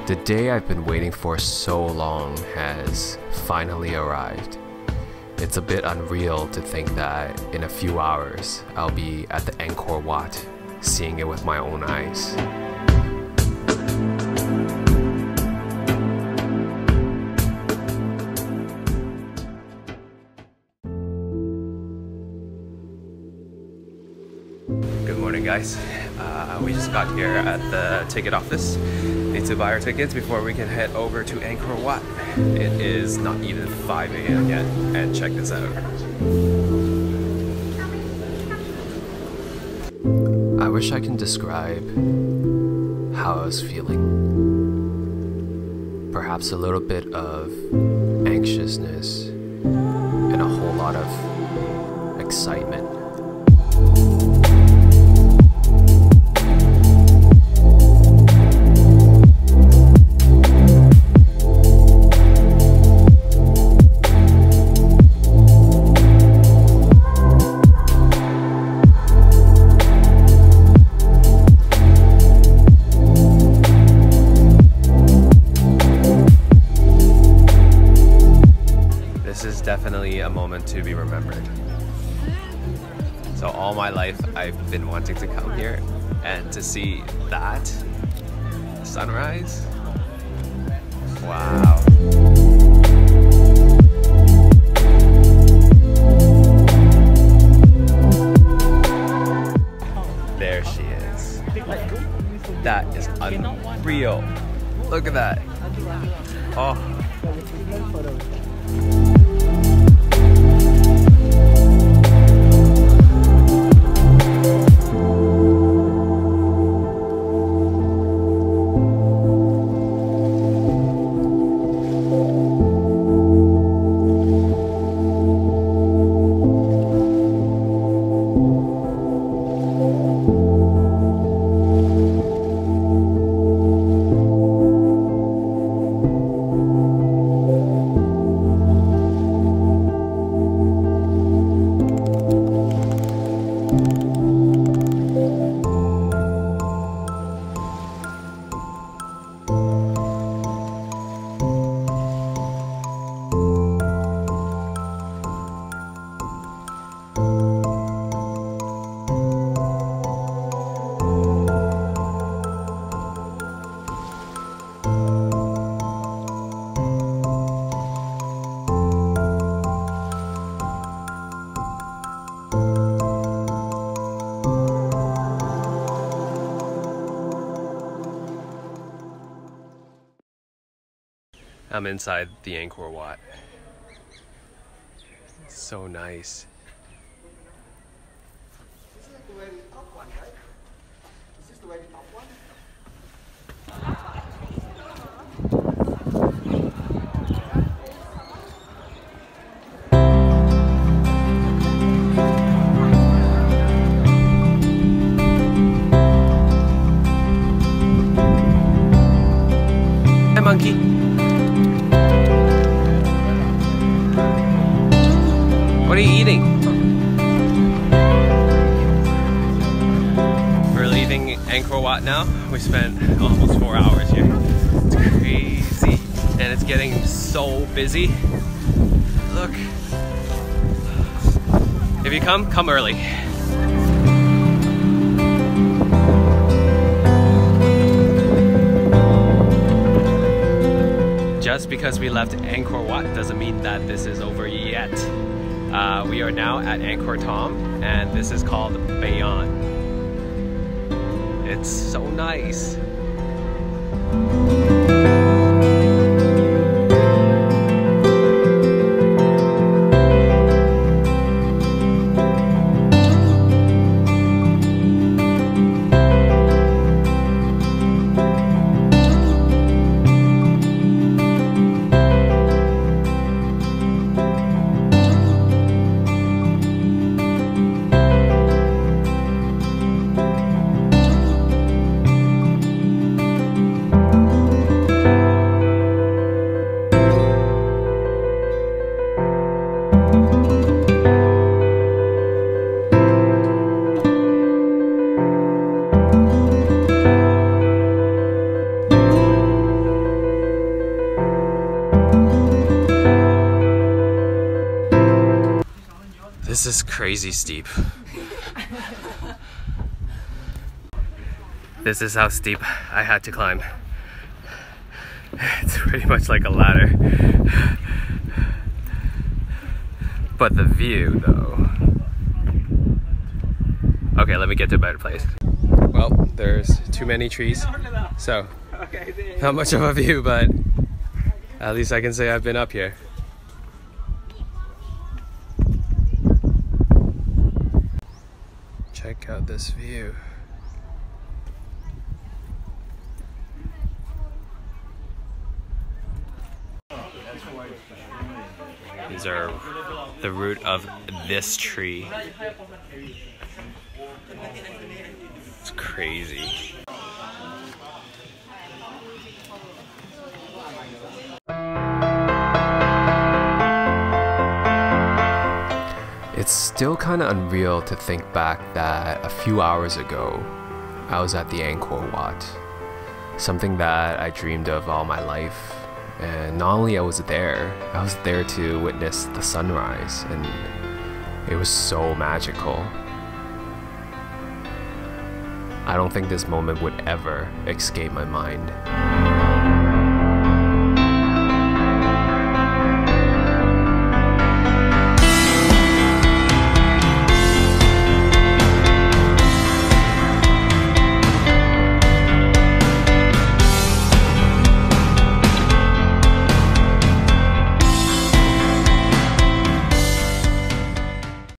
The day I've been waiting for so long has finally arrived. It's a bit unreal to think that in a few hours I'll be at the Angkor Wat, seeing it with my own eyes. Good morning, guys. We just got here at the ticket office. Need to buy our tickets before we can head over to Angkor Wat. It is not even 5 a.m. yet, and check this out. I wish I can describe how I was feeling. Perhaps a little bit of anxiousness and a whole lot of excitement. This is definitely a moment to be remembered. So all my life I've been wanting to come here and to see that sunrise. Wow. There she is. That is unreal. Look at that. Oh. I'm inside the Angkor Wat. So nice. This is the very top one, right? Is this the very top one? Hi, monkey. What are you eating? We're leaving Angkor Wat now. We spent almost 4 hours here. It's crazy. And it's getting so busy. Look. If you come early. Just because we left Angkor Wat doesn't mean that this is over yet. We are now at Angkor Thom, and this is called Bayon. It's so nice. This is crazy steep. This is how steep I had to climb. It's pretty much like a ladder. But the view though. Okay, let me get to a better place. Well, there's too many trees, so not much of a view, but at least I can say I've been up here. Check out this view. These are the root of this tree. It's crazy. It's still kind of unreal to think back that a few hours ago, I was at the Angkor Wat. Something that I dreamed of all my life. And not only I was there to witness the sunrise, and it was so magical. I don't think this moment would ever escape my mind.